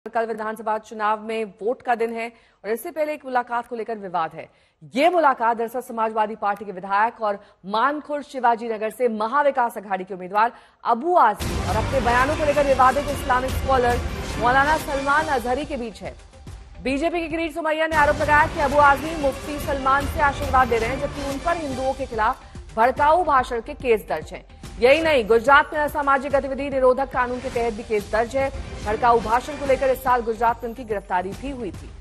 कल विधानसभा चुनाव में वोट का दिन है और इससे पहले एक मुलाकात को लेकर विवाद है। ये मुलाकात दरअसल समाजवादी पार्टी के विधायक और मानखुर्द शिवाजी नगर से महाविकास अघाड़ी के उम्मीदवार अबू आजमी और अपने बयानों को लेकर विवादित इस्लामिक स्कॉलर मौलाना सलमान अजहरी के बीच है। बीजेपी के किरीट सोमैया ने आरोप लगाया कि अबू आजमी मुफ्ती सलमान से आशीर्वाद दे रहे हैं, जबकि उन पर हिंदुओं के खिलाफ भड़काऊ भाषण के केस दर्ज हैं। यही नहीं, गुजरात में असामाजिक गतिविधि निरोधक कानून के तहत भी केस दर्ज है। भड़काऊ भाषण को लेकर इस साल गुजरात में उनकी गिरफ्तारी भी हुई थी।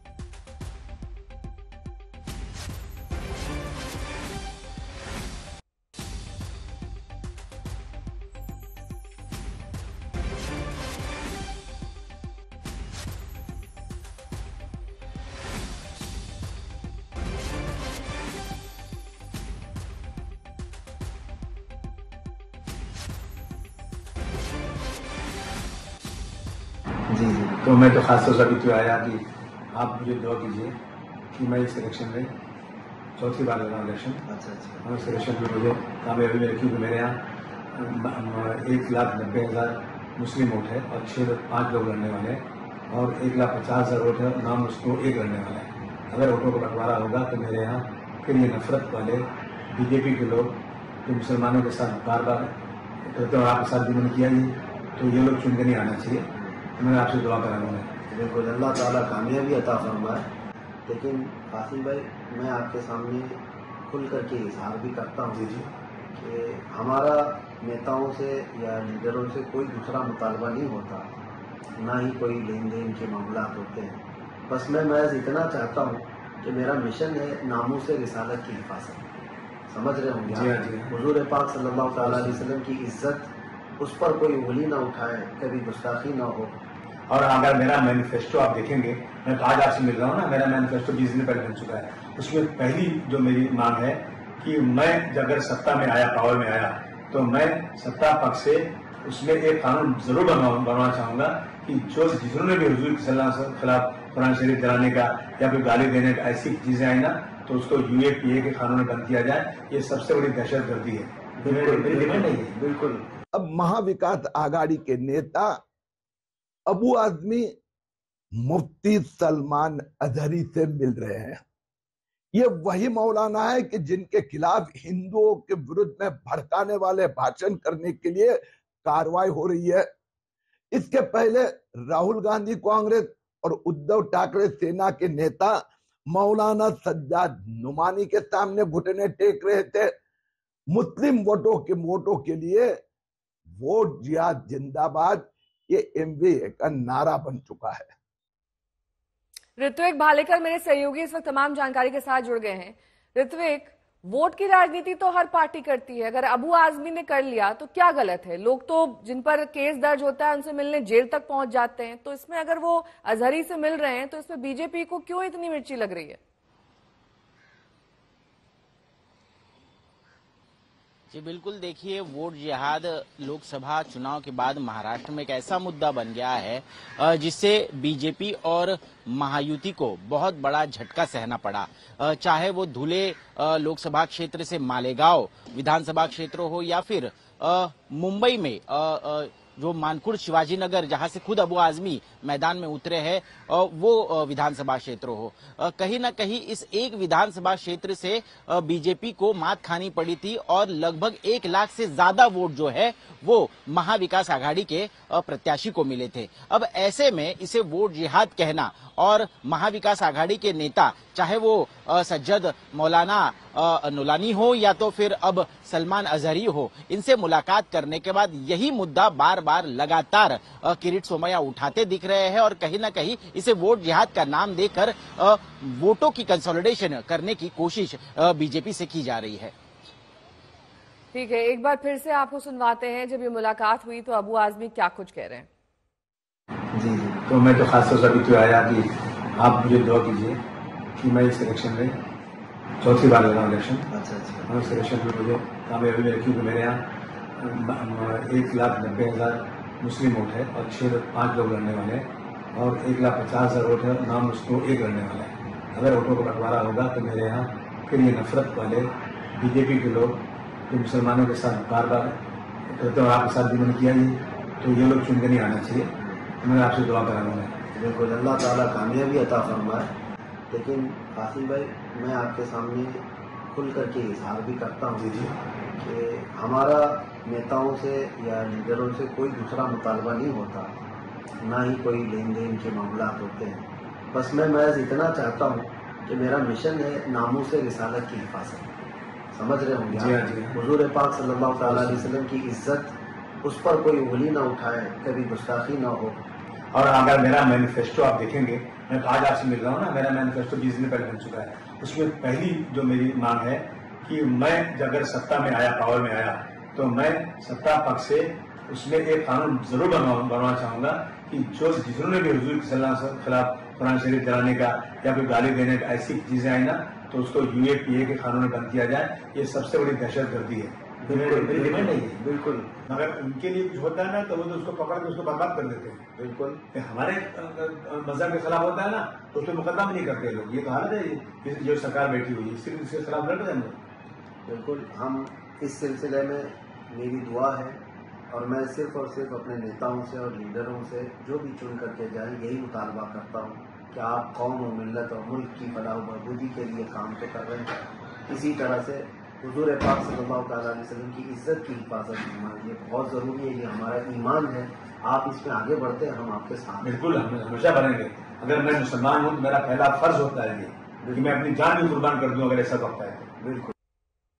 जी, तो मैं तो खास तौर से अभी तो आया कि आप मुझे दुआ कीजिए कि मैं इस इलेक्शन में चौथी बार लड़ रहा हूँ इलेक्शन। अच्छा। और इस इलेक्शन में मुझे कामयाबी मिली क्योंकि मेरे यहाँ 1,90,000 मुस्लिम वोट है और 5 लोग लड़ने वाले हैं और 1,50,000 वोट है और नाम मुस्लिम 1 लड़ने वाला है। अगर वोटों का बंटवारा होगा तो मेरे यहाँ फिर ये नफरत वाले बीजेपी के लोग जो मुसलमानों के साथ बार बार करते हैं और आपके साथ भी मैंने किया ही, तो ये लोग चुन के नहीं आना चाहिए। मैं आपसे दुआ कराऊंगा। बिल्कुल, अल्लाह ताला कामयाबी अता फरमाए। लेकिन कासिम भाई, मैं आपके सामने खुल करके इजहार भी करता हूँ कि हमारा नेताओं से या लीडरों से कोई दूसरा मुतालबा नहीं होता, ना ही कोई लेन देन के मामला होते हैं। बस मैं महज इतना चाहता हूँ कि मेरा मिशन है नामूस रिसालत की हिफाजत। समझ रहे होंगे, हुजूर पाक सल्लल्लाहु अलैहि वसल्लम की इज्जत, उस पर कोई उंगली ना उठाए, कभी गुस्ताखी ना हो। और अगर मेरा मैनिफेस्टो आप देखेंगे, मैं तो आज आपसे मिल रहा हूँ ना, मेरा मैनिफेस्टो 20 दिन पहले बन चुका है। उसमें पहली जो मेरी मांग है कि मैं अगर सत्ता में आया, पावर में आया, तो मैं सत्ता पक्ष से उसमें एक कानून जरूर बनवाना चाहूंगा कि जो जिन्होंने भी हुजूर सल्लल्लाहु अलैहि वसल्लम के खिलाफ कुरान शरीफ जलाने का या फिर गाली देने का ऐसी चीजें आई ना, तो उसको UAPA के कानून में बंद किया जाए। ये सबसे बड़ी दहशतगर्दी है। बिल्कुल। अब महाविकास आघाड़ी के नेता अबू आजमी मुफ्ती सलमान अजहरी से मिल रहे हैं। ये वही मौलाना है कि जिनके खिलाफ हिंदुओं के विरुद्ध में भड़काने वाले भाषण करने के लिए कार्रवाई हो रही है। इसके पहले राहुल गांधी कांग्रेस और उद्धव ठाकरे सेना के नेता मौलाना सज्जाद नुमानी के सामने घुटने टेक रहे थे। मुस्लिम वोटों के लिए वोट जिहाद जिंदाबाद, ये MVA का नारा बन चुका है। ऋत्विक भालेकर मेरे सहयोगी इस वक्त तमाम जानकारी के साथ जुड़ गए हैं। ऋत्विक, वोट की राजनीति तो हर पार्टी करती है, अगर अबू आजमी ने कर लिया तो क्या गलत है? लोग तो जिन पर केस दर्ज होता है उनसे मिलने जेल तक पहुंच जाते हैं, तो इसमें अगर वो अजहरी से मिल रहे हैं तो इसमें बीजेपी को क्यों इतनी मिर्ची लग रही है? जी बिल्कुल, देखिए, वोट जिहाद लोकसभा चुनाव के बाद महाराष्ट्र में एक ऐसा मुद्दा बन गया है जिससे बीजेपी और महायुति को बहुत बड़ा झटका सहना पड़ा। चाहे वो धुले लोकसभा क्षेत्र से मालेगांव विधानसभा क्षेत्र हो या फिर मुंबई में जो मानखुर्द शिवाजी नगर, जहां से खुद अबू आजमी मैदान में उतरे हैं, वो विधानसभा क्षेत्र हो। कहीं ना कहीं इस एक विधानसभा क्षेत्र से बीजेपी को मात खानी पड़ी थी और लगभग 1 लाख से ज्यादा वोट जो है वो महाविकास आघाड़ी के प्रत्याशी को मिले थे। अब ऐसे में इसे वोट जिहाद कहना और महाविकास आघाड़ी के नेता, चाहे वो सज्जद मौलाना नुलानी हो या तो फिर अब सलमान अजहरी हो, इनसे मुलाकात करने के बाद यही मुद्दा बार बार लगातार किरीट सोमैया उठाते दिख रहे हैं और कहीं ना कहीं इसे वोट जिहाद का नाम देकर वोटों की कंसोलिडेशन करने की कोशिश बीजेपी से की जा रही है। ठीक है, एक बार फिर से आपको सुनवाते हैं, जब ये मुलाकात हुई तो अबू आजमी क्या कुछ कह रहे हैं। जी, तो मैं तो खास तौर से अभी तो आया कि आप मुझे दुआ कीजिए कि मैं इस इलेक्शन में चौथी बार लड़ रहा हूँ इलेक्शन। अच्छा। और इस इलेक्शन में मुझे कामयाबी मिली क्योंकि मेरे यहाँ 1,90,000 मुस्लिम वोट है और 5 लोग लड़ने वाले हैं और 1,50,000 वोट है और नाम मुस्लिम 1 लड़ने वाला है। अगर वोटों का बंटवारा होगा तो मेरे यहाँ फिर ये नफरत वाले बीजेपी के लोग जो मुसलमानों के साथ बार बार करते हैं और आपके साथ भी मैंने किया ही, तो ये लोग चुन के नहीं आना चाहिए। मैं आपसे दुआ कराऊंगा। बिल्कुल, अल्लाह ताला कामयाबी अता फरमाए। लेकिन कासिम भाई, मैं आपके सामने खुल करके इजहार भी करता हूँ जी कि हमारा नेताओं से या लीडरों से कोई दूसरा मुतालबा नहीं होता, ना ही कोई लेन देन के मामला होते हैं। बस मैं महज इतना चाहता हूँ कि मेरा मिशन है नामूस रिसालत की हिफाजत। समझ रहे होंगे आप, हुजूर पाक सल्लल्लाहु अलैहि वसल्लम की इज्जत, उस पर कोई उंगली ना उठाए, कभी गुस्ताखी ना हो। और अगर मेरा मैनिफेस्टो आप देखेंगे, मैं आज आपसे मिल रहा हूँ ना, मेरा मैनिफेस्टो 20 दिन पहले बन चुका है। उसमें पहली जो मेरी मांग है कि मैं अगर सत्ता में आया, पावर में आया, तो मैं सत्ता पक्ष से उसमें एक कानून जरूर बनवाना चाहूंगा कि जो जिन्होंने भी हुजूर की सल्लल्लाहु अलैहि वसल्लम के खिलाफ कुरान शरीफ जलाने का या कोई गाली देने का ऐसी चीजें आई ना, तो उसको UAPA के कानून में बंद किया जाए। ये सबसे बड़ी दहशतगर्दी है। मेरी डिमांड नहीं है। बिल्कुल, मगर उनके लिए कुछ होता है ना, तो वो तो उसको पकड़ के उसको बर्बाद कर देते हैं। बिल्कुल हमारे मजहब के खिलाफ होता है ना, तो उसको मुकदमा भी नहीं करते लोग। ये तो हालत है जो सरकार बैठी हुई है, सिर्फ इसके खिलाफ लड़ रहे हैं। बिल्कुल, हम इस सिलसिले में मेरी दुआ है और मैं सिर्फ और सिर्फ अपने नेताओं से और लीडरों से जो भी चुन करके जाए, यही मुतालबा करता हूँ कि आप कौम और मिल्लत और मुल्क की फलाह बहबूदी के लिए काम तो कर रहे हैं, इसी तरह से हुजूर पाक सल्लल्लाहु अलैहि वसल्लम की इज्जत की हिफाजत करना ये बहुत ज़रूरी है। ये हमारा ईमान है। आप इसमें आगे बढ़ते हैं, हम आपके साथ। बिल्कुल, हम हमेशा बनेंगे। अगर मैं मुसलमान हूँ तो मेरा पहला फर्ज होता है ये कि मैं अपनी जान भी कुर्बान कर दूं अगर ऐसा वक्त है। बिल्कुल।